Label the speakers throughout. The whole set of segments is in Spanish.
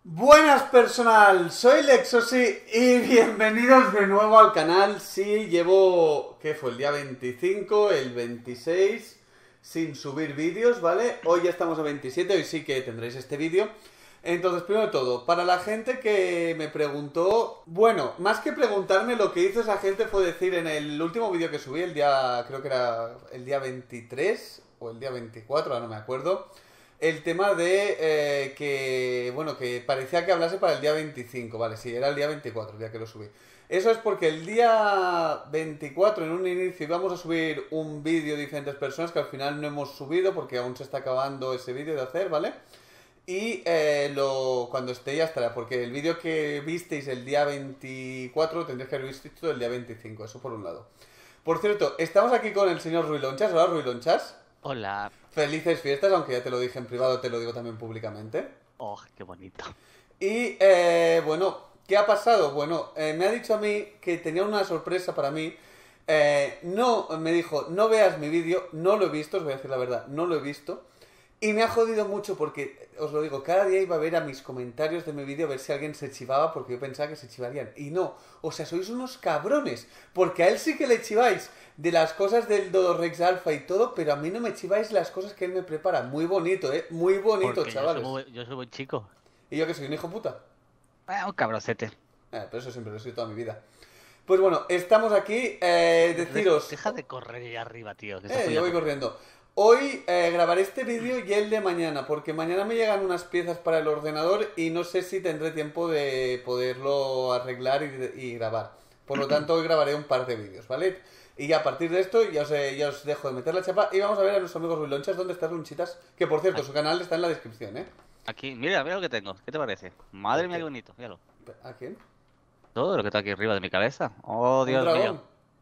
Speaker 1: Buenas personal, soy Lexosi y bienvenidos de nuevo al canal. Sí, llevo, ¿qué fue? El día 25, el 26 sin subir vídeos, ¿vale? Hoy ya estamos a 27, hoy sí que tendréis este vídeo. Entonces, primero de todo, para la gente que me preguntó, bueno, más que preguntarme, lo que hizo esa gente fue decir en el último vídeo que subí, el día, creo que era el día 23 o el día 24, ahora no me acuerdo, el tema de que, bueno, que parecía que hablase para el día 25, vale, sí, era el día 24, el día que lo subí. Eso es porque el día 24, en un inicio, íbamos a subir un vídeo de diferentes personas que al final no hemos subido porque aún se está acabando ese vídeo de hacer, ¿vale? Y cuando esté ya estará, porque el vídeo que visteis el día 24 lo tendréis que haber visto el día 25, eso por un lado. Por cierto, estamos aquí con el señor Ruilonchas. Hola, Ruilonchas.
Speaker 2: Hola.
Speaker 1: Felices fiestas, aunque ya te lo dije en privado, te lo digo también públicamente.
Speaker 2: Oh, qué bonito.
Speaker 1: Y bueno, ¿qué ha pasado? Bueno, me ha dicho a mí que tenía una sorpresa para mí. No, me dijo, no veas mi vídeo, no lo he visto, os voy a decir la verdad, no lo he visto. Y me ha jodido mucho porque, os lo digo, cada día iba a ver a mis comentarios de mi vídeo a ver si alguien se chivaba porque yo pensaba que se chivarían. Y no, o sea, sois unos cabrones. Porque a él sí que le chiváis de las cosas del Dodo Rex Alpha y todo, pero a mí no me chiváis las cosas que él me prepara. Muy bonito, muy bonito,
Speaker 2: Porque
Speaker 1: chavales.
Speaker 2: yo soy buen chico.
Speaker 1: ¿Y yo que soy un hijo puta?
Speaker 2: Un cabroncete.
Speaker 1: Pero eso siempre lo he sido toda mi vida. Pues bueno, estamos aquí. Deciros.
Speaker 2: Deja de correr ahí arriba, tío, que estás
Speaker 1: Yo
Speaker 2: poniendo
Speaker 1: voy
Speaker 2: por...
Speaker 1: corriendo. Hoy grabaré este vídeo y el de mañana, porque mañana me llegan unas piezas para el ordenador y no sé si tendré tiempo de poderlo arreglar y grabar. Por lo tanto, hoy grabaré un par de vídeos, ¿vale? Y ya a partir de esto ya os dejo de meter la chapa y vamos a ver a nuestros amigos Wilonchas dónde están Lunchitas. Que por cierto, su canal está en la descripción, ¿eh?
Speaker 2: Aquí, mira, mira lo que tengo. ¿Qué te parece? Madre
Speaker 1: ¿El
Speaker 2: mía, qué
Speaker 1: qué?
Speaker 2: bonito. Míralo.
Speaker 1: ¿A quién?
Speaker 2: Todo lo que está aquí arriba de mi cabeza. Oh,
Speaker 1: ¿Un
Speaker 2: Dios mío.
Speaker 1: dragón?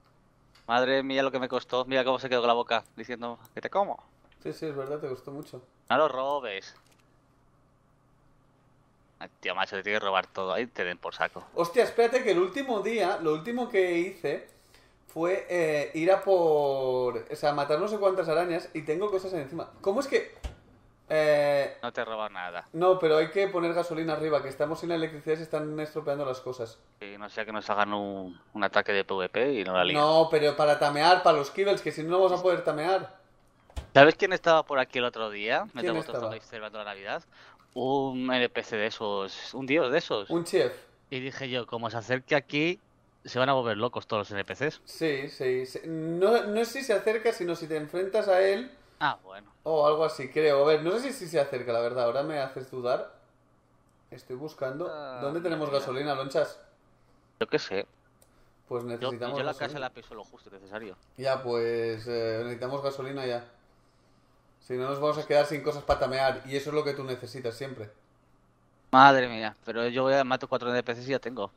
Speaker 2: Madre mía, lo que me costó. Mira cómo se quedó con la boca diciendo que te como.
Speaker 1: Sí, sí, es verdad, te gustó mucho.
Speaker 2: No lo robes. Ay, tío, macho, te tiene que robar todo. Ahí te den por saco.
Speaker 1: Hostia, espérate que el último día, lo último que hice fue ir a por... O sea, matar no sé cuántas arañas y tengo cosas encima. ¿Cómo es que...?
Speaker 2: No te roba nada.
Speaker 1: No, pero hay que poner gasolina arriba, que estamos sin la electricidad y se están estropeando las cosas.
Speaker 2: Y no sea que nos hagan un ataque de PvP y no la líen.
Speaker 1: No, pero para tamear, para los kibbles, que si no, no vamos a poder tamear.
Speaker 2: ¿Sabes quién estaba por aquí el otro día?
Speaker 1: ¿Quién
Speaker 2: Mientras vosotros
Speaker 1: estaba?
Speaker 2: estabais celebrando la Navidad. Un NPC de esos, un dios de esos.
Speaker 1: Un chef.
Speaker 2: Y dije yo, como se acerque aquí, se van a volver locos todos los NPCs.
Speaker 1: Sí, sí, sí. No, no es si se acerca, sino si te enfrentas a él
Speaker 2: Ah, bueno.
Speaker 1: o algo así, creo. A ver, no sé si se acerca, la verdad. Ahora me haces dudar. Estoy buscando.
Speaker 2: Ah,
Speaker 1: ¿Dónde
Speaker 2: mira,
Speaker 1: tenemos
Speaker 2: mira.
Speaker 1: gasolina, lonchas?
Speaker 2: Yo qué sé.
Speaker 1: Pues
Speaker 2: Yo
Speaker 1: necesitamos
Speaker 2: la casa
Speaker 1: gasolina.
Speaker 2: la piso lo justo y necesario.
Speaker 1: Ya, pues necesitamos gasolina ya. Si no, nos vamos a quedar sin cosas para tamear. Y eso es lo que tú necesitas siempre.
Speaker 2: Madre mía, pero yo voy a mato 4 NPCs y ya tengo.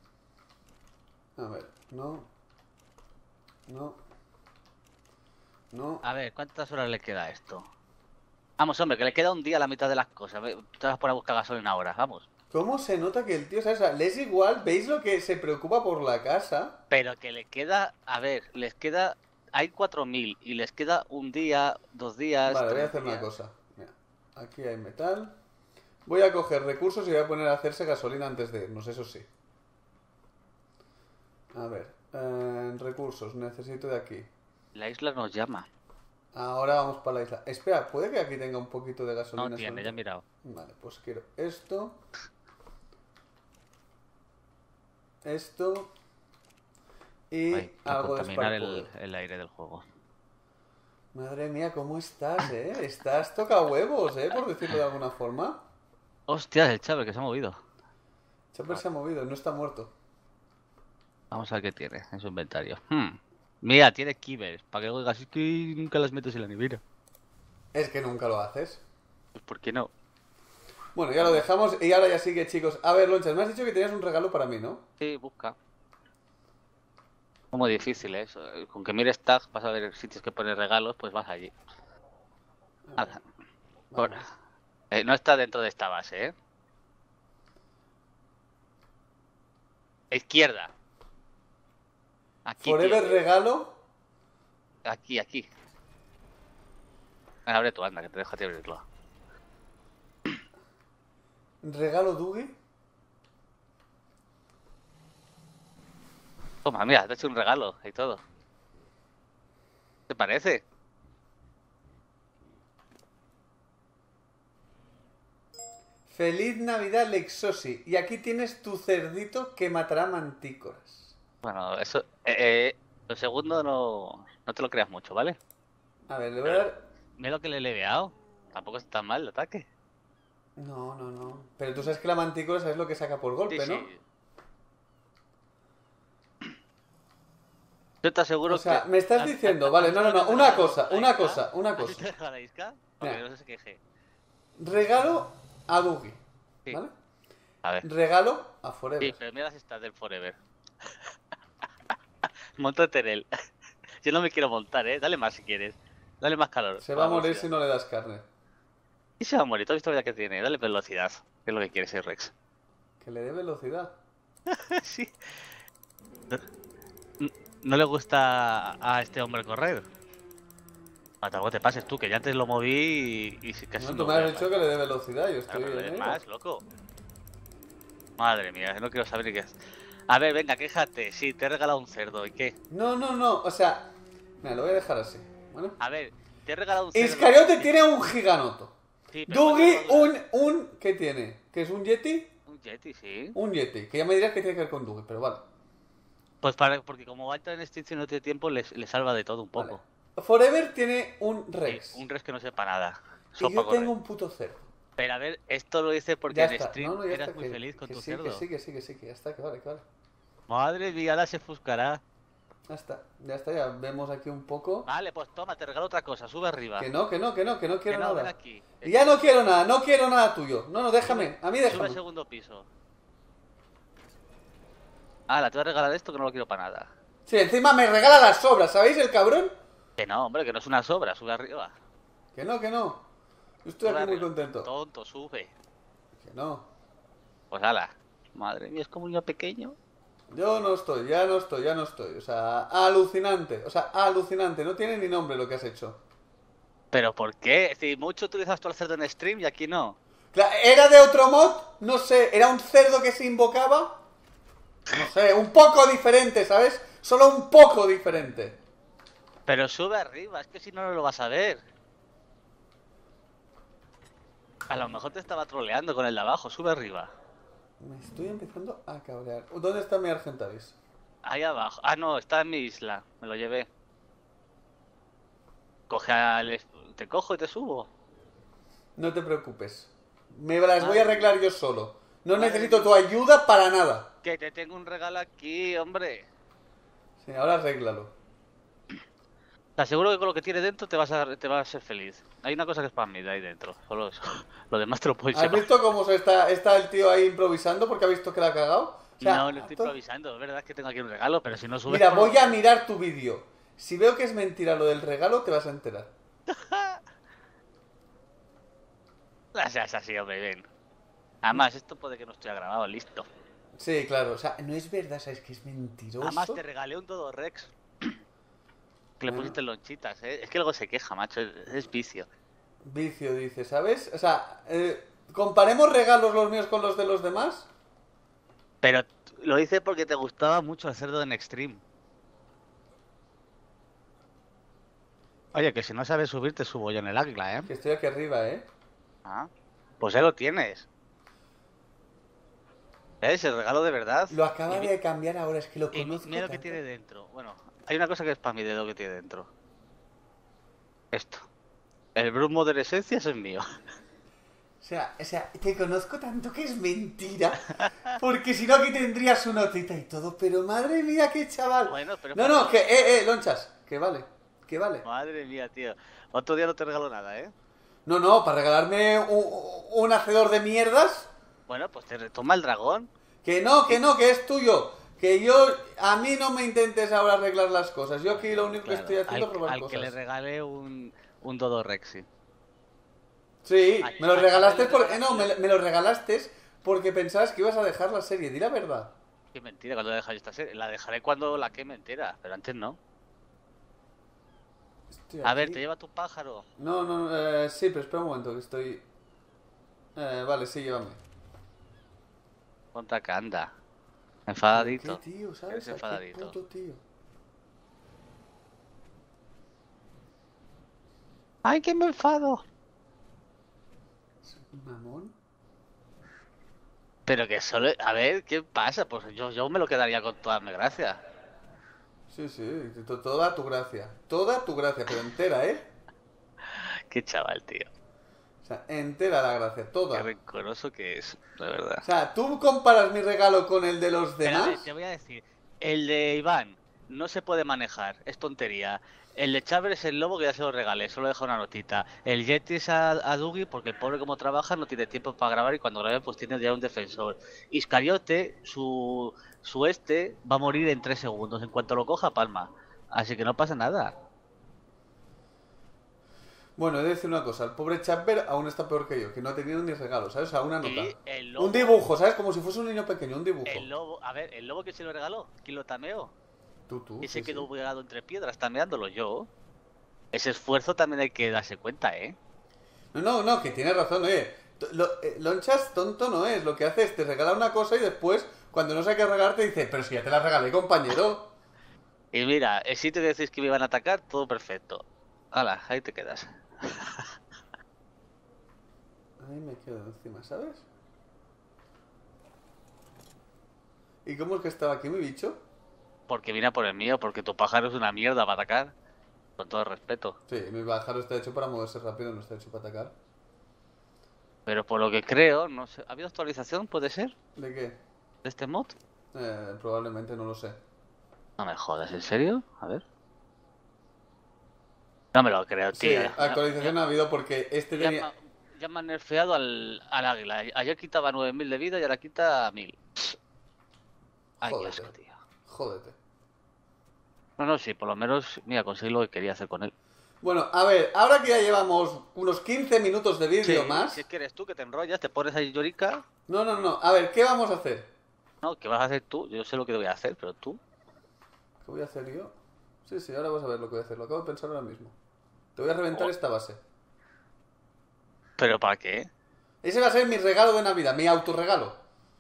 Speaker 1: A ver, no, no, no.
Speaker 2: A ver, ¿cuántas horas le queda a esto? Vamos, hombre, que le queda un día a la mitad de las cosas. Te vas por a buscar gasolina ahora, vamos.
Speaker 1: ¿Cómo se nota que el tío, ¿sabes? O sea, le es igual, ¿veis lo que se preocupa por la casa?
Speaker 2: Pero que le queda, a ver, les queda, hay 4000 y les queda un día, 2 días,
Speaker 1: Vale, voy a
Speaker 2: 3
Speaker 1: hacer una
Speaker 2: días.
Speaker 1: cosa. Mira, aquí hay metal. Voy a coger recursos y voy a poner a hacerse gasolina antes de irnos, eso sí. A ver, recursos, necesito de aquí.
Speaker 2: La isla nos llama.
Speaker 1: Ahora vamos para la isla. Espera, ¿puede que aquí tenga un poquito de
Speaker 2: No
Speaker 1: gasolina
Speaker 2: tiene, ya he
Speaker 1: solamente?
Speaker 2: mirado.
Speaker 1: Vale, pues quiero esto y
Speaker 2: Ay, para
Speaker 1: algo de
Speaker 2: contaminar
Speaker 1: spark plug.
Speaker 2: el aire del juego.
Speaker 1: Madre mía, ¿cómo estás, Estás toca huevos, por decirlo de alguna forma.
Speaker 2: Hostia, el Chávez que se ha movido.
Speaker 1: Chopper se ha movido, no está muerto.
Speaker 2: Vamos a ver qué tiene en su inventario. Mira, tiene kivers. Para que oigas, es que nunca las metes en la nevera.
Speaker 1: Es que nunca lo haces.
Speaker 2: Pues ¿por qué no?
Speaker 1: Bueno, ya lo dejamos y ahora ya sigue, chicos. A ver, Lonchas, me has dicho que tenías un regalo para mí, ¿no?
Speaker 2: Sí, busca. Muy difícil, ¿eh? Con que mires tags, vas a ver sitios que ponen regalos, pues vas allí.
Speaker 1: A ver,
Speaker 2: Ala. Bueno,
Speaker 1: vamos.
Speaker 2: no está dentro de esta base, ¿eh? Izquierda. Aquí, tío.
Speaker 1: Forever regalo.
Speaker 2: Aquí, aquí. Abre tú, anda, que te dejo a ti abrirlo.
Speaker 1: Regalo Dougie.
Speaker 2: Toma, mira, te he hecho un regalo y todo. ¿Te parece?
Speaker 1: Feliz Navidad, Lexosi. Y aquí tienes tu cerdito que matará mantícoras.
Speaker 2: Bueno, eso... lo segundo no te lo creas mucho, ¿vale?
Speaker 1: A ver, le voy a dar...
Speaker 2: Mira lo que le he leveado. Tampoco está tan mal el ataque.
Speaker 1: No, no, no. Pero tú sabes que la mantícora sabes lo que saca por golpe,
Speaker 2: Sí,
Speaker 1: ¿no?
Speaker 2: sí. Yo te aseguro
Speaker 1: O sea,
Speaker 2: que...
Speaker 1: me estás diciendo... Vale, no, no, no. Una cosa.
Speaker 2: ¿Así te deja la isca? Para que
Speaker 1: Mira.
Speaker 2: no se queje.
Speaker 1: Regalo a Dougie.
Speaker 2: Sí.
Speaker 1: ¿Vale?
Speaker 2: A ver.
Speaker 1: Regalo a
Speaker 2: Sí,
Speaker 1: Forever.
Speaker 2: pero mira las estas del Forever. Móntate en él. Yo no me quiero montar, ¿eh? Dale más si quieres. Dale más calor.
Speaker 1: Se va a morir
Speaker 2: velocidad.
Speaker 1: si no le das carne.
Speaker 2: Y se va a morir. ¿Tú has visto la vida que tiene? Dale velocidad. ¿Qué es lo que quiere ese Rex?
Speaker 1: Que le dé velocidad.
Speaker 2: Sí. No le gusta a este hombre correr. Tampoco te pases tú, que ya antes lo moví y casi
Speaker 1: No,
Speaker 2: no
Speaker 1: tú me
Speaker 2: voy a
Speaker 1: has dicho
Speaker 2: más.
Speaker 1: que le dé velocidad. Yo
Speaker 2: Claro,
Speaker 1: estoy
Speaker 2: pero le
Speaker 1: en
Speaker 2: des
Speaker 1: ello.
Speaker 2: más, loco. Madre mía, no quiero saber ni qué es. A ver, venga, quéjate. Sí, te he regalado un cerdo. ¿Y qué?
Speaker 1: No, no, no. O sea... Mira, lo voy a dejar así. ¿Vale?
Speaker 2: A ver, te he regalado un cerdo.
Speaker 1: Iscariote tiene un giganoto.
Speaker 2: Sí, pero
Speaker 1: Dougie,
Speaker 2: ¿cuánto dura?
Speaker 1: ¿qué tiene? ¿Que es un Yeti?
Speaker 2: Un Yeti, sí.
Speaker 1: Un Yeti. Que ya me dirás que tiene que ver con Dougie, pero vale.
Speaker 2: Pues porque como va a entrar en extinción no tiene tiempo, le salva de todo un
Speaker 1: Vale.
Speaker 2: poco.
Speaker 1: Forever tiene un
Speaker 2: Sí,
Speaker 1: Rex.
Speaker 2: un res que no sepa nada.
Speaker 1: Y
Speaker 2: Sopa
Speaker 1: yo
Speaker 2: correr.
Speaker 1: tengo un puto cerdo.
Speaker 2: Pero a ver, esto lo hice porque
Speaker 1: Ya
Speaker 2: en
Speaker 1: está.
Speaker 2: stream
Speaker 1: No, no, ya
Speaker 2: eras
Speaker 1: está.
Speaker 2: muy feliz con
Speaker 1: que
Speaker 2: tu
Speaker 1: sí,
Speaker 2: cerdo.
Speaker 1: que sí, que sí, que sí, que ya está, que vale, que vale.
Speaker 2: Madre mía, ahora se fuscará.
Speaker 1: Ya está, ya vemos aquí un poco.
Speaker 2: Vale, pues toma, te regalo otra cosa, sube arriba.
Speaker 1: Que no quiero
Speaker 2: Que no, ven
Speaker 1: nada.
Speaker 2: aquí.
Speaker 1: Y ya no quiero nada, no quiero nada tuyo. No, no, déjame, a mí
Speaker 2: Sube
Speaker 1: déjame.
Speaker 2: al segundo piso. Te voy a regalar esto que no lo quiero para nada.
Speaker 1: Sí, encima me regala las sobras, ¿sabéis el cabrón?
Speaker 2: Que no, hombre, que no es una sobra, sube arriba.
Speaker 1: Que no, que no. Yo estoy
Speaker 2: Sube
Speaker 1: aquí muy
Speaker 2: arriba.
Speaker 1: contento.
Speaker 2: Tonto, sube.
Speaker 1: Que no.
Speaker 2: Pues ala. Madre mía, es como un niño pequeño.
Speaker 1: Yo no estoy, ya no estoy. O sea, alucinante. O sea, alucinante. No tiene ni nombre lo que has hecho.
Speaker 2: ¿Pero por qué? Si mucho utilizas tú al cerdo en stream y aquí no.
Speaker 1: ¿Era de otro mod? No sé, ¿era un cerdo que se invocaba? No sé, un poco diferente, ¿sabes? Solo un poco diferente.
Speaker 2: Pero sube arriba, es que si no, no lo vas a ver. A lo mejor te estaba troleando con el de abajo, sube arriba.
Speaker 1: Me estoy empezando a cabrear. ¿Dónde está mi Argentavis?
Speaker 2: Ahí abajo. Ah, no, está en mi isla. Me lo llevé. Coge al... Te cojo y te subo.
Speaker 1: No te preocupes. Me las voy a arreglar yo solo. No
Speaker 2: Madre
Speaker 1: necesito
Speaker 2: mía.
Speaker 1: tu ayuda para nada.
Speaker 2: Que te tengo un regalo aquí, hombre.
Speaker 1: Sí, ahora arréglalo.
Speaker 2: Te aseguro que con lo que tiene dentro te vas a ser feliz. Hay una cosa que es para mí de ahí dentro. Solo eso. Lo demás te lo puedes
Speaker 1: ¿Has
Speaker 2: llevar.
Speaker 1: visto cómo está el tío ahí improvisando porque ha visto que la ha cagado? O sea,
Speaker 2: No estoy improvisando. Es verdad que tengo aquí un regalo, pero si no subes...
Speaker 1: Mira,
Speaker 2: por-
Speaker 1: voy a mirar tu vídeo. Si veo que es mentira lo del regalo, te vas a enterar.
Speaker 2: No seas así, hombre, ven. Además, esto puede que no esté grabado, listo.
Speaker 1: Sí, claro. O sea, no es verdad, ¿sabes? Que es mentiroso.
Speaker 2: Además, te regalé un Todo Rex. Que le
Speaker 1: Bueno.
Speaker 2: pusiste lonchitas, ¿eh? Es que luego se queja, macho. Es vicio.
Speaker 1: Vicio, dice, ¿sabes? O sea, comparemos regalos los míos con los de los demás.
Speaker 2: Pero lo hice porque te gustaba mucho el cerdo en Extreme. Oye, que si no sabes subir, te subo yo en el águila, ¿eh?
Speaker 1: Que estoy aquí arriba, ¿eh?
Speaker 2: Ah, pues ya lo tienes. ¿Ves? El regalo de verdad.
Speaker 1: Lo acaba
Speaker 2: Y mi-
Speaker 1: de cambiar ahora, es que lo
Speaker 2: Y
Speaker 1: conozco
Speaker 2: mira lo que
Speaker 1: tanto.
Speaker 2: tiene dentro. Bueno, hay una cosa que es para mi dedo que tiene dentro. Esto. El Broom Modern Esencias es mío.
Speaker 1: O sea, te conozco tanto que es mentira. Porque si no aquí tendrías su notita y todo. Pero madre mía, qué chaval.
Speaker 2: Bueno, pero...
Speaker 1: No, lonchas. Que vale. Que vale.
Speaker 2: Madre mía, tío. Otro día no te regalo nada, ¿eh?
Speaker 1: No, para regalarme un hacedor de mierdas.
Speaker 2: Bueno, pues te toma el dragón.
Speaker 1: Que no, que es tuyo. Que a mí no me intentes ahora arreglar las cosas. Yo aquí lo único que estoy haciendo es robar
Speaker 2: al
Speaker 1: cosas.
Speaker 2: que le regale un Dodo Rexy.
Speaker 1: Sí,
Speaker 2: Ay,
Speaker 1: me lo
Speaker 2: ay,
Speaker 1: regalaste
Speaker 2: ay,
Speaker 1: porque...
Speaker 2: ay,
Speaker 1: No, me lo regalaste porque pensabas que ibas a dejar la serie. Di la verdad.
Speaker 2: Qué mentira, cuando dejaré esta serie. La dejaré cuando la queme entera, pero antes no.
Speaker 1: Estoy
Speaker 2: A ver,
Speaker 1: aquí.
Speaker 2: te lleva tu pájaro.
Speaker 1: No, sí, pero espera un momento que estoy... vale, sí, llévame.
Speaker 2: Ponte acá, anda.
Speaker 1: ¿Qué,
Speaker 2: Enfadadito.
Speaker 1: tío?
Speaker 2: Eres
Speaker 1: ¿Sabes? ¿A qué
Speaker 2: enfadadito.
Speaker 1: puto tío?
Speaker 2: ¡Ay, que me enfado!
Speaker 1: Mamón.
Speaker 2: Pero que solo... A ver, ¿qué pasa? Pues yo me lo quedaría con toda mi gracia.
Speaker 1: Sí, sí, toda tu gracia. Toda tu gracia, pero entera, ¿eh?
Speaker 2: Qué chaval, tío.
Speaker 1: O sea, entera la gracia,
Speaker 2: Qué
Speaker 1: toda.
Speaker 2: rencoroso que es, de
Speaker 1: O
Speaker 2: verdad.
Speaker 1: sea, ¿tú comparas mi regalo con el de los
Speaker 2: Pero a ver,
Speaker 1: demás?
Speaker 2: te voy a decir. El de Iván no se puede manejar, es tontería. El de Chávez es el lobo que ya se lo regalé, solo deja una notita. El Yeti es a Dugi porque el pobre como trabaja no tiene tiempo para grabar y cuando grabe pues tiene ya un defensor. Iscariote, su va a morir en 3 segundos, en cuanto lo coja palma. Así que no pasa nada.
Speaker 1: Bueno, he de decir una cosa, el pobre Chapper aún está peor que yo, que no ha tenido ni regalo, ¿sabes? O sea, una nota.
Speaker 2: Y el
Speaker 1: Un
Speaker 2: lobo,
Speaker 1: dibujo, ¿sabes? Como si fuese un niño pequeño, un dibujo.
Speaker 2: a ver, el lobo que se lo regaló, ¿quién lo tameó?
Speaker 1: Tú,
Speaker 2: Y se
Speaker 1: sí, sí.
Speaker 2: quedó pegado entre piedras, tameándolo yo. Ese esfuerzo también hay que darse cuenta, ¿eh?
Speaker 1: No, que tienes razón, Lonchas tonto no es, lo que hace es te regala una cosa y después, cuando no sabe qué regalar, te dice, pero si ya te la regalé, compañero.
Speaker 2: Y mira, el sitio que decís que me iban a atacar, todo perfecto. Hala, ahí te quedas.
Speaker 1: Ahí me quedo encima, ¿sabes? ¿Y cómo es que estaba aquí mi bicho?
Speaker 2: Porque vine a por el mío, porque tu pájaro es una mierda para atacar. Con todo el respeto.
Speaker 1: Sí, mi pájaro está hecho para moverse rápido, no está hecho para atacar.
Speaker 2: Pero por lo que creo, no sé. ¿Ha habido actualización, puede ser?
Speaker 1: ¿De qué?
Speaker 2: ¿De este mod?
Speaker 1: Probablemente no lo sé.
Speaker 2: No me jodas, ¿en serio? A ver. No me lo creo,
Speaker 1: Sí,
Speaker 2: tío.
Speaker 1: actualización ha habido porque este
Speaker 2: Ya,
Speaker 1: tenía...
Speaker 2: ya me han nerfeado al águila. Ayer quitaba 9000 de vida y ahora quita 1000. Ay, qué
Speaker 1: Jódete,
Speaker 2: asco, tío.
Speaker 1: jódete.
Speaker 2: No, sí, por lo menos, mira, conseguí lo que quería hacer con él.
Speaker 1: Bueno, a ver, ahora que ya llevamos unos 15 minutos de vídeo
Speaker 2: Sí,
Speaker 1: más...
Speaker 2: si es que eres tú que te enrollas, te pones ahí llorica.
Speaker 1: No, a ver, ¿qué vamos a hacer?
Speaker 2: No, ¿qué vas a hacer tú? Yo sé lo que voy a hacer, pero tú.
Speaker 1: ¿Qué voy a hacer yo? Sí, ahora vas a ver lo que voy a hacer, lo acabo de pensar ahora mismo. Te voy a reventar
Speaker 2: Oh,
Speaker 1: esta base.
Speaker 2: ¿pero para qué?
Speaker 1: Ese va a ser mi regalo de Navidad, mi autorregalo.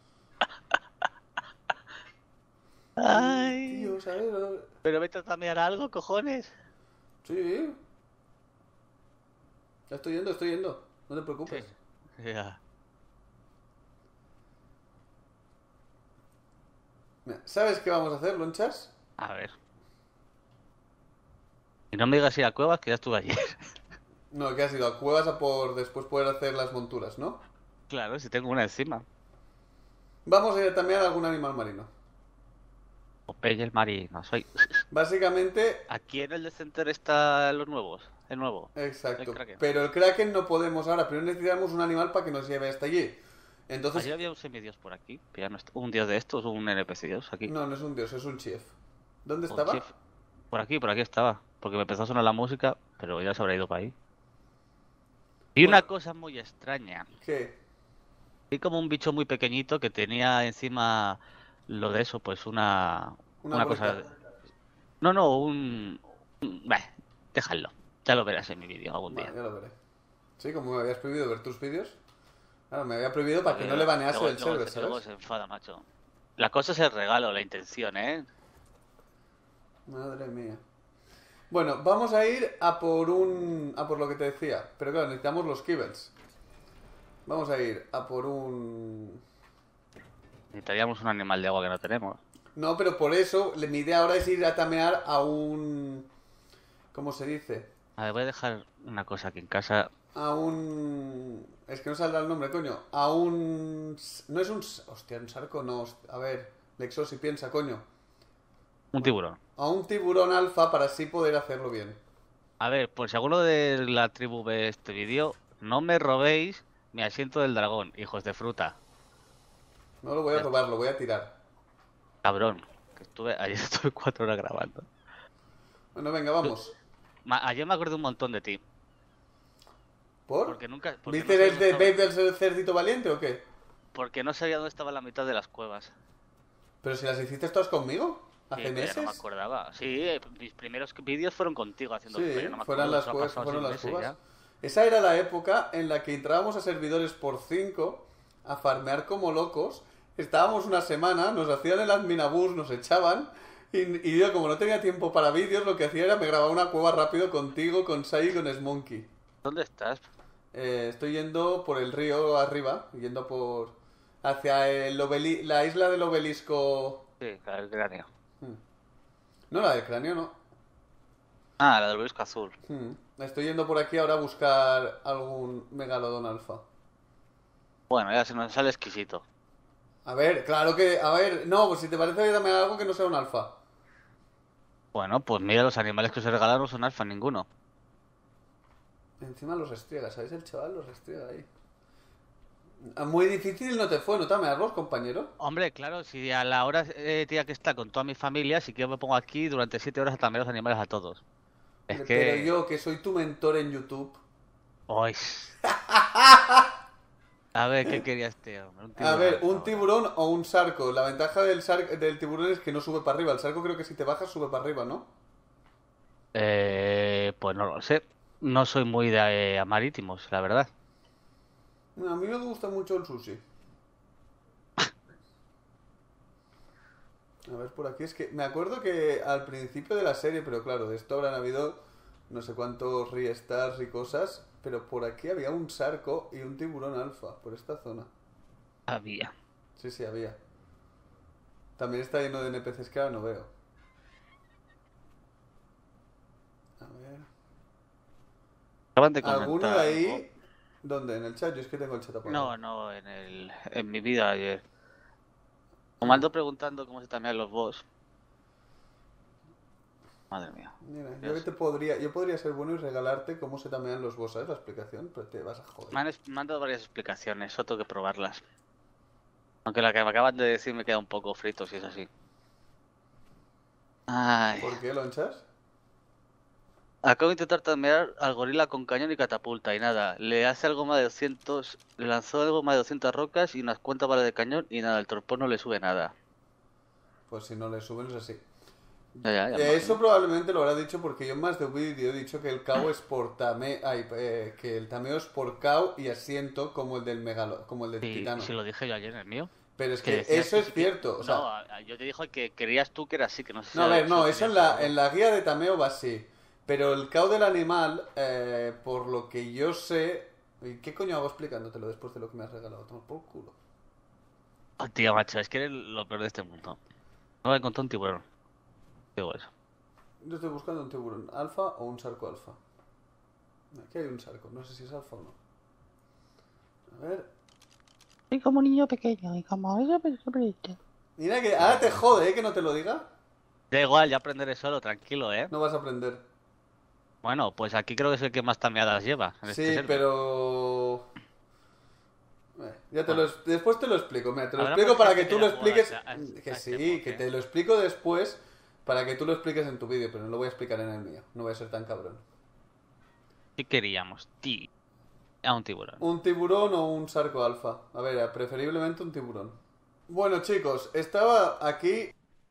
Speaker 2: Ay,
Speaker 1: Tío, ¿sabes?
Speaker 2: pero vete a tamear algo, cojones.
Speaker 1: Sí, ya estoy yendo. No te
Speaker 2: Sí.
Speaker 1: preocupes.
Speaker 2: Ya.
Speaker 1: Mira, ¿sabes qué vamos a hacer, lonchas?
Speaker 2: A ver. Y no me digas ir a cuevas, que ya estuve ayer.
Speaker 1: No, que has ido a cuevas a por después poder hacer las monturas, ¿no?
Speaker 2: Claro, si tengo una encima.
Speaker 1: Vamos a ir a tamear algún animal marino.
Speaker 2: Popeye el marino, soy.
Speaker 1: Básicamente,
Speaker 2: Aquí en el Decenter está los nuevos. El nuevo. El
Speaker 1: exacto.
Speaker 2: Kraken.
Speaker 1: Pero el Kraken no podemos ahora. Primero necesitamos un animal para que nos lleve hasta allí. Entonces,
Speaker 2: Ayer había un semidios por aquí. Que ya no está. Un dios de estos, un NPC dios aquí.
Speaker 1: no es un dios, es un chief. ¿Dónde
Speaker 2: Un
Speaker 1: estaba?
Speaker 2: chief. Por aquí estaba. Porque me empezó a sonar la música, pero ya se habrá ido para ahí. Y una
Speaker 1: Bueno,
Speaker 2: cosa muy extraña.
Speaker 1: ¿qué?
Speaker 2: Vi como un bicho muy pequeñito que tenía encima lo de eso, pues
Speaker 1: Una
Speaker 2: una
Speaker 1: bolita.
Speaker 2: cosa. No, Bah, déjalo. Ya lo verás en mi vídeo algún
Speaker 1: Vale,
Speaker 2: día.
Speaker 1: ya lo veré. Sí, como me habías prohibido ver tus vídeos. Claro, me había prohibido para que no le banease
Speaker 2: Luego,
Speaker 1: el server,
Speaker 2: luego
Speaker 1: ¿sabes?
Speaker 2: se enfada, macho. La cosa es el regalo, la intención, ¿eh?
Speaker 1: Madre mía. Bueno, vamos a ir a por a por lo que te decía. Pero claro, necesitamos los kibbles. Vamos a ir a por un...
Speaker 2: Necesitaríamos un animal de agua que no tenemos.
Speaker 1: No, pero por eso, mi idea ahora es ir a tamear a un... ¿Cómo se dice?
Speaker 2: A ver, voy a dejar una cosa aquí en casa.
Speaker 1: A un... Es que no saldrá el nombre, coño. A un... No es un... Hostia, un sarco no. A ver, Lexo, si piensa, coño.
Speaker 2: Un tiburón.
Speaker 1: A un tiburón alfa para así poder hacerlo bien.
Speaker 2: A ver, por si alguno de la tribu ve este vídeo, no me robéis mi asiento del dragón, hijos de fruta.
Speaker 1: No lo voy a
Speaker 2: Ya,
Speaker 1: robar, lo voy a tirar.
Speaker 2: cabrón. Ayer estuve 4 horas grabando.
Speaker 1: Bueno, venga, vamos.
Speaker 2: Ayer me acordé un montón de ti.
Speaker 1: ¿Por?
Speaker 2: Porque no
Speaker 1: ¿Viste
Speaker 2: sabía
Speaker 1: el
Speaker 2: dónde
Speaker 1: de
Speaker 2: estaba.
Speaker 1: Babe del cerdito valiente o qué?
Speaker 2: Porque no sabía dónde estaba la mitad de las cuevas.
Speaker 1: ¿Pero si las hiciste todas conmigo?
Speaker 2: Sí,
Speaker 1: ¿Hace
Speaker 2: pero ya no me
Speaker 1: meses?
Speaker 2: acordaba. Sí, mis primeros vídeos fueron contigo haciendo
Speaker 1: Sí,
Speaker 2: pero no me
Speaker 1: fueron
Speaker 2: acuerdo.
Speaker 1: las
Speaker 2: Eso ha
Speaker 1: cuevas,
Speaker 2: pasado
Speaker 1: fueron
Speaker 2: 6
Speaker 1: las
Speaker 2: meses
Speaker 1: cuevas.
Speaker 2: ya.
Speaker 1: Esa era la época en la que entrábamos a servidores por 5 a farmear como locos estábamos una semana, nos hacían el adminabús, nos echaban. Y yo, como no tenía tiempo para vídeos, lo que hacía era me grababa una cueva rápido contigo, con Sai y con Smonkey.
Speaker 2: ¿Dónde estás?
Speaker 1: Estoy yendo por el río arriba, yendo por... hacia la isla del obelisco...
Speaker 2: Sí, el cráneo.
Speaker 1: No, la del cráneo, no.
Speaker 2: Ah, la del obelisco azul.
Speaker 1: Estoy yendo por aquí ahora a buscar algún megalodón alfa.
Speaker 2: Bueno, ya se nos sale exquisito.
Speaker 1: A ver, claro que... A ver, no, pues si te parece, dame algo que no sea un alfa.
Speaker 2: Bueno, pues mira, los animales que os regalaron no son alfa ninguno.
Speaker 1: Encima los restriega, ¿sabes? El chaval los restriega ahí. Muy difícil no te fue, ¿no te amearlos, compañero?
Speaker 2: Hombre, claro, si a la hora tenía que estar con toda mi familia, si que yo me pongo aquí durante 7 horas a tamear los animales a todos. Es
Speaker 1: Pero
Speaker 2: que...
Speaker 1: yo, que soy tu mentor en YouTube...
Speaker 2: ¡Uy! A ver, ¿qué quería este hombre?
Speaker 1: A ver,
Speaker 2: alfa
Speaker 1: un
Speaker 2: ahora.
Speaker 1: tiburón o un sarco. La ventaja del tiburón es que no sube para arriba. El sarco creo que si te bajas sube para arriba, ¿no?
Speaker 2: Pues no lo sé. No soy muy de marítimos, la verdad.
Speaker 1: A mí me gusta mucho el sushi. A ver, por aquí es que... Me acuerdo que al principio de la serie, pero claro, de esto habrán habido no sé cuántos restars y cosas, pero por aquí había un sarco y un tiburón alfa, por esta zona.
Speaker 2: Había.
Speaker 1: Sí, sí, había. También está lleno de NPCs que ahora no veo. A ver...
Speaker 2: Acaban de
Speaker 1: ¿Alguno
Speaker 2: comentar
Speaker 1: de
Speaker 2: algo.
Speaker 1: ahí? ¿Dónde? ¿En el chat? Yo es que tengo el chat
Speaker 2: No,
Speaker 1: apagado.
Speaker 2: no, en mi vida ayer. Como ando preguntando cómo se tamean los boss. Madre mía.
Speaker 1: Mira,
Speaker 2: Dios.
Speaker 1: yo podría ser bueno y regalarte cómo se tamean los boss, ¿sabes? La explicación, pero te vas a joder.
Speaker 2: Me han dado varias explicaciones, solo tengo que probarlas. Aunque la que me acaban de decir me queda un poco frito si es así. Ay.
Speaker 1: ¿Por qué, lonchas?
Speaker 2: Acabo de intentar tamear al gorila con cañón y catapulta y nada. Le hace algo más de 200... Le lanzó algo más de 200 rocas y unas cuantas balas de cañón y nada, el torpón no le sube nada.
Speaker 1: Pues si no le suben es así.
Speaker 2: Ya me
Speaker 1: Eso
Speaker 2: imagino.
Speaker 1: probablemente lo habrá dicho porque yo en más de un vídeo he dicho que el KO es por que el tameo es por KO y asiento como el del como el del
Speaker 2: Sí,
Speaker 1: titano.
Speaker 2: sí lo dije yo ayer en el mío.
Speaker 1: Pero es
Speaker 2: Que
Speaker 1: que
Speaker 2: decías
Speaker 1: eso
Speaker 2: que
Speaker 1: es
Speaker 2: sí que...
Speaker 1: cierto, o
Speaker 2: No,
Speaker 1: sea,
Speaker 2: yo te dijo que querías tú que era así, que no sé
Speaker 1: no, a ver,
Speaker 2: si lo
Speaker 1: no, eso
Speaker 2: tenías seguro.
Speaker 1: en la guía de tameo va así. Pero el KO del animal, por lo que yo sé, ¿y qué coño hago explicándotelo después de lo que me has regalado? Toma por culo.
Speaker 2: Oh, tío, macho, es que eres lo peor de este mundo. No me encontré un tiburón. Digo eso.
Speaker 1: Yo estoy buscando un tiburón alfa o un sarco alfa. Aquí hay un sarco, no sé si es alfa o no. A ver.
Speaker 2: Soy como niño pequeño y como esa persona.
Speaker 1: Mira que ahora te jode, ¿eh? Que no te lo diga.
Speaker 2: Da igual, ya aprenderé solo, tranquilo, ¿eh?
Speaker 1: No vas a aprender.
Speaker 2: Bueno, pues aquí creo que es el que más tameadas lleva en este
Speaker 1: Sí,
Speaker 2: server.
Speaker 1: pero...
Speaker 2: Bueno,
Speaker 1: Después te lo explico. Mira, te lo
Speaker 2: habrá
Speaker 1: explico
Speaker 2: más
Speaker 1: para
Speaker 2: gente
Speaker 1: que
Speaker 2: que
Speaker 1: tú lo
Speaker 2: haya jugado
Speaker 1: expliques...
Speaker 2: a
Speaker 1: Que
Speaker 2: este
Speaker 1: sí,
Speaker 2: mod,
Speaker 1: que
Speaker 2: ¿eh?
Speaker 1: te lo explico después para que tú lo expliques en tu vídeo, pero no lo voy a explicar en el mío. No voy a ser tan cabrón.
Speaker 2: ¿Qué queríamos? A un tiburón.
Speaker 1: ¿Un tiburón o un sarco alfa? A ver, preferiblemente un tiburón. Bueno, chicos, estaba aquí...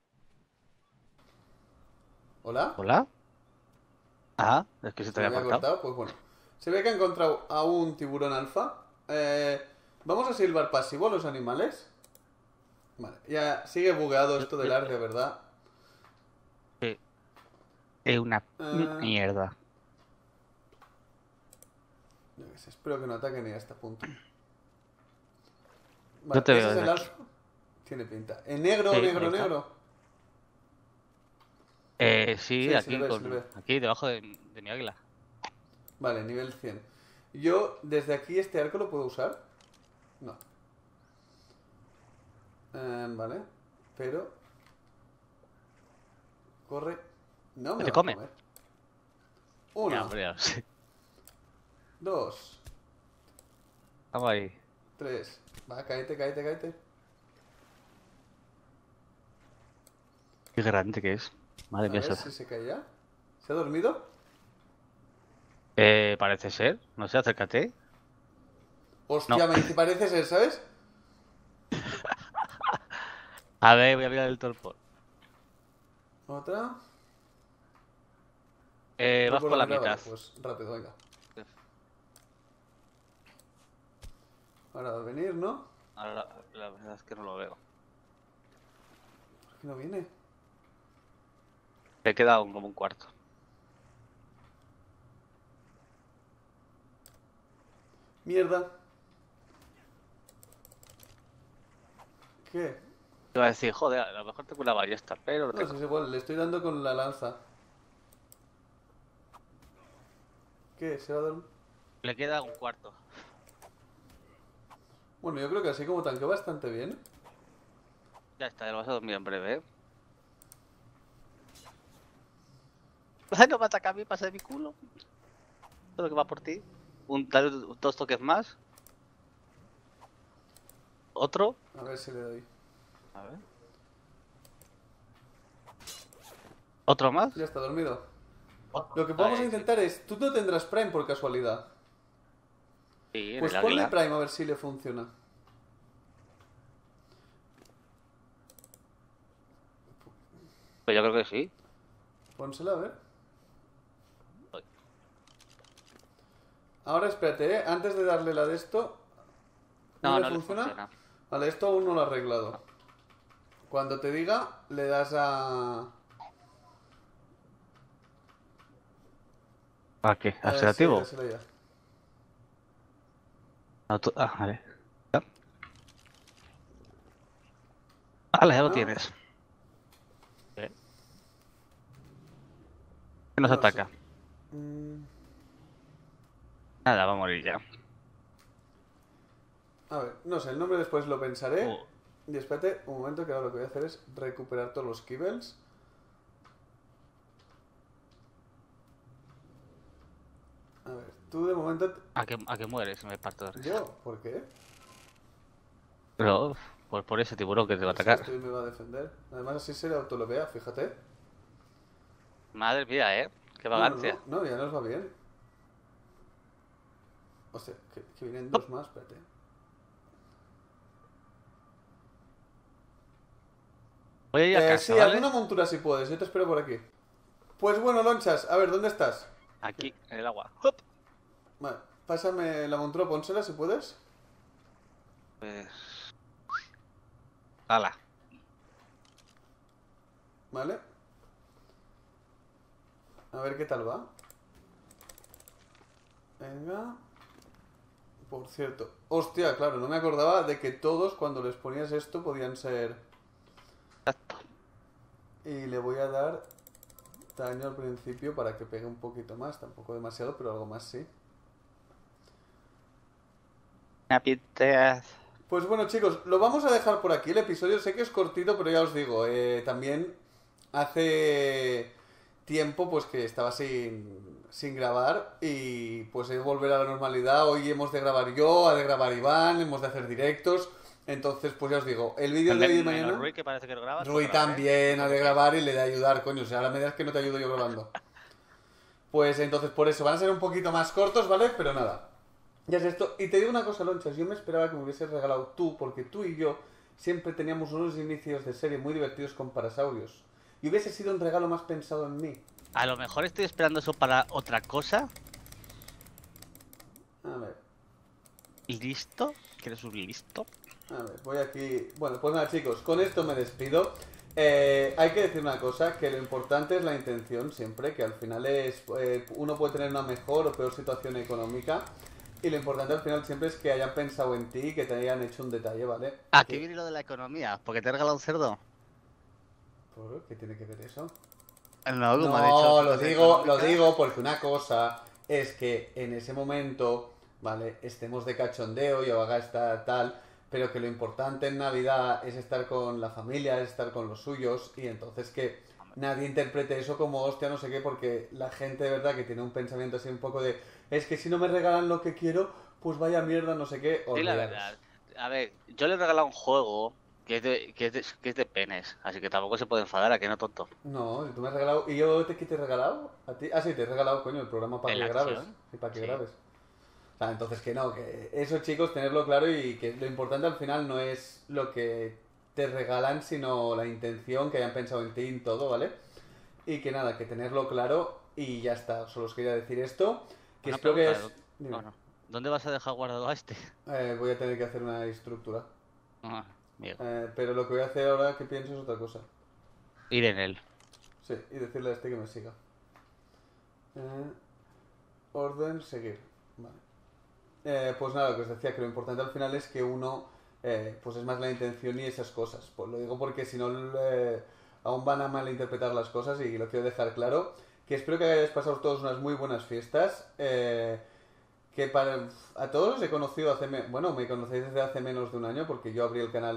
Speaker 1: ¿Hola?
Speaker 2: ¿Hola? Ah, es que se te
Speaker 1: Se me
Speaker 2: había
Speaker 1: había
Speaker 2: cortado.
Speaker 1: cortado, pues bueno. Se ve que ha encontrado a un tiburón alfa. Vamos a silbar pasivo a los animales. Vale, ya sigue bugueado esto del arde, ¿verdad?
Speaker 2: Sí. Es una
Speaker 1: Eh,
Speaker 2: mierda.
Speaker 1: yo qué sé, espero que no ataquen ni a este punto.
Speaker 2: Yo
Speaker 1: Vale,
Speaker 2: te
Speaker 1: ese
Speaker 2: veo
Speaker 1: es
Speaker 2: desde
Speaker 1: el
Speaker 2: aquí.
Speaker 1: alfa. Tiene pinta. En negro,
Speaker 2: Sí, ahí
Speaker 1: negro,
Speaker 2: está.
Speaker 1: negro.
Speaker 2: Sí,
Speaker 1: Sí, se le
Speaker 2: aquí
Speaker 1: ve, se le ve.
Speaker 2: aquí debajo de mi águila.
Speaker 1: Vale, nivel 100. Yo, desde aquí, este arco lo puedo usar. No. Vale. Pero... Corre. No me
Speaker 2: ¿Te
Speaker 1: va a
Speaker 2: come?
Speaker 1: comer.
Speaker 2: Ya,
Speaker 1: Uno,
Speaker 2: hombre, ya lo sé.
Speaker 1: dos,
Speaker 2: Vamos ahí.
Speaker 1: tres. Va, cáete, cáete, cáete.
Speaker 2: Qué grande que es. Madre
Speaker 1: A
Speaker 2: mía,
Speaker 1: ver si se cae ya. ¿Se ha dormido?
Speaker 2: parece ser. No sé, acércate. No.
Speaker 1: Hostia, me parece ser, ¿sabes?
Speaker 2: A ver, voy a mirar el torpón.
Speaker 1: Otra.
Speaker 2: Vas
Speaker 1: por
Speaker 2: por la
Speaker 1: mitad,
Speaker 2: mitad.
Speaker 1: vale, pues rápido, venga. Ahora va a venir, ¿no?
Speaker 2: Ahora la verdad es que no lo veo.
Speaker 1: ¿Por qué no viene?
Speaker 2: Le queda como un cuarto.
Speaker 1: Mierda. ¿Qué?
Speaker 2: Te iba a decir, joder, a lo mejor tengo una ballesta, pero no
Speaker 1: No, si
Speaker 2: tengo.
Speaker 1: es igual, le estoy dando con la lanza. ¿Qué? ¿Se va a dar un...?
Speaker 2: Le queda un cuarto.
Speaker 1: Bueno, yo creo que así como tanqueó bastante bien.
Speaker 2: Ya está, lo vas a dormir en breve, ¿eh? Ay, no me ataca a mí, pasa de mi culo. Todo lo que va por ti. Dale 2 toques más. Otro.
Speaker 1: A ver si le doy.
Speaker 2: A ver. Otro más.
Speaker 1: Ya está dormido.
Speaker 2: Otro.
Speaker 1: Lo que vamos a
Speaker 2: Ahí,
Speaker 1: intentar es... Tú no tendrás Prime por casualidad.
Speaker 2: sí, en
Speaker 1: Pues
Speaker 2: el
Speaker 1: ponle
Speaker 2: águila.
Speaker 1: Prime a ver si le funciona.
Speaker 2: Pues yo creo que sí.
Speaker 1: Pónsela a ver.
Speaker 2: Voy.
Speaker 1: Ahora espérate, ¿eh? Antes de darle la de esto... ¿No,
Speaker 2: No,
Speaker 1: le
Speaker 2: no le
Speaker 1: funciona?
Speaker 2: funciona.
Speaker 1: Vale, esto aún no lo he arreglado. Cuando te diga, le das a...
Speaker 2: ¿A qué?
Speaker 1: Sí,
Speaker 2: ¿Activativo?
Speaker 1: dásela ya.
Speaker 2: Vale. Ya. Vale, ya lo
Speaker 1: Ah,
Speaker 2: tienes. ¿Qué? ¿Qué nos
Speaker 1: no sé.
Speaker 2: ataca?
Speaker 1: Mm,
Speaker 2: Nada, va a morir ya.
Speaker 1: a ver, no sé, el nombre después lo pensaré.
Speaker 2: Oh,
Speaker 1: Y espérate un momento que ahora lo que voy a hacer es recuperar todos los kibbles. A ver, tú de momento...
Speaker 2: ¿A que mueres? Me parto de risa.
Speaker 1: ¿Yo? ¿Por qué?
Speaker 2: Pero por ese tiburón que te va a
Speaker 1: Es que
Speaker 2: atacar.
Speaker 1: esto me va a defender. Además así se le autolovea, fíjate.
Speaker 2: Madre mía, qué
Speaker 1: No,
Speaker 2: vagancia.
Speaker 1: no, ya nos va bien. Hostia, que vienen dos más, espérate.
Speaker 2: Voy a ir a casa,
Speaker 1: Sí,
Speaker 2: ¿vale?
Speaker 1: alguna montura si puedes, yo te espero por aquí. Pues bueno, Lonchas, a ver, ¿dónde estás?
Speaker 2: Aquí, en el agua. ¡Hop!
Speaker 1: Vale, pásame la montura, pónsela si puedes.
Speaker 2: Pues... ¡Hala!
Speaker 1: Vale. A ver qué tal va. Venga. Por cierto. Hostia, claro, no me acordaba de que todos cuando les ponías esto podían ser...
Speaker 2: Exacto.
Speaker 1: Y le voy a dar daño al principio para que pegue un poquito más. Tampoco demasiado, pero algo más sí. Pues bueno, chicos, lo vamos a dejar por aquí. El episodio sé que es cortito, pero ya os digo, también hace tiempo pues que estaba sin grabar y pues es volver a la normalidad. Hoy hemos de grabar yo, ha de grabar Iván, hemos de hacer directos. Entonces, pues ya os digo, el vídeo de hoy y de mañana...
Speaker 2: Rui, que parece que lo grabas.
Speaker 1: Rui
Speaker 2: pues graba,
Speaker 1: también ha de grabar y le de ayudar, coño. O sea, ahora me das que no te ayudo yo grabando. Pues entonces por eso van a ser un poquito más cortos, ¿vale? Pero nada. Ya es esto. Y te digo una cosa, Lonchas. Yo me esperaba que me hubieses regalado tú, porque tú y yo siempre teníamos unos inicios de serie muy divertidos con Parasaurios. Y hubiese sido un regalo más pensado en mí.
Speaker 2: A lo mejor estoy esperando eso para otra cosa.
Speaker 1: A ver.
Speaker 2: ¿Listo? ¿Quieres un listo?
Speaker 1: A ver, voy aquí... Bueno, pues nada, chicos. Con esto me despido. Hay que decir una cosa, que lo importante es la intención siempre, que al final es... uno puede tener una mejor o peor situación económica. Y lo importante al final siempre es que hayan pensado en ti y que te hayan hecho un detalle, ¿vale?
Speaker 2: Aquí viene lo de la economía. ¿Porque te he regalado un cerdo?
Speaker 1: ¿Por qué tiene que ver eso?
Speaker 2: No, como ha
Speaker 1: No,
Speaker 2: dicho.
Speaker 1: lo digo porque una cosa es que en ese momento, ¿vale? Estemos de cachondeo y haga esta tal, pero que lo importante en Navidad es estar con la familia, es estar con los suyos y entonces que nadie interprete eso como hostia, no sé qué, porque la gente de verdad que tiene un pensamiento así un poco de es que si no me regalan lo que quiero, pues vaya mierda, no sé qué.
Speaker 2: Sí, la
Speaker 1: olvidaros.
Speaker 2: verdad. A ver, yo le he regalado un juego que es de penes, así que tampoco se puede enfadar, ¿a que no, tonto?
Speaker 1: No, si tú me has regalado. ¿Y yo qué te he regalado? ¿A ti? Ah, sí, te he regalado, coño, el programa para
Speaker 2: ¿En
Speaker 1: que
Speaker 2: la
Speaker 1: grabes.
Speaker 2: acción?
Speaker 1: Sí, para que
Speaker 2: Sí.
Speaker 1: grabes. O sea, entonces que no, que eso, chicos, tenerlo claro y que lo importante al final no es lo que te regalan, sino la intención, que hayan pensado en ti y en todo, ¿vale? Y que nada, que tenerlo claro y ya está. Solo os quería decir esto. Que
Speaker 2: Una
Speaker 1: espero que
Speaker 2: pregunta,
Speaker 1: es. Dime.
Speaker 2: bueno, ¿dónde vas a dejar guardado a este?
Speaker 1: Voy a tener que hacer una estructura.
Speaker 2: Ah, amigo.
Speaker 1: Pero lo que voy a hacer ahora que pienso es otra cosa.
Speaker 2: Ir en él.
Speaker 1: Sí, y decirle a este que me siga. Eh, orden, seguir. Vale. Pues nada, lo que os decía, que lo importante al final es que uno, pues es más la intención y esas cosas. Pues lo digo porque si no, aún van a malinterpretar las cosas y lo quiero dejar claro. Que espero que hayáis pasado todos unas muy buenas fiestas. Que para a todos los he conocido bueno, me conocéis desde hace menos de un año porque yo abrí el canal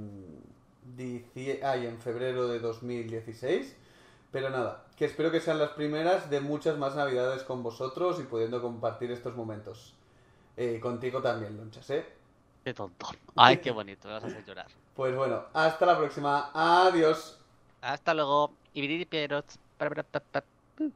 Speaker 1: en febrero de 2016. Pero nada, que espero que sean las primeras de muchas más navidades con vosotros y pudiendo compartir estos momentos. Contigo también, Lonchas, ¿eh?
Speaker 2: Qué tonto. Ay, qué bonito, me vas a hacer llorar.
Speaker 1: Pues bueno, hasta la próxima. Adiós.
Speaker 2: Hasta luego. Y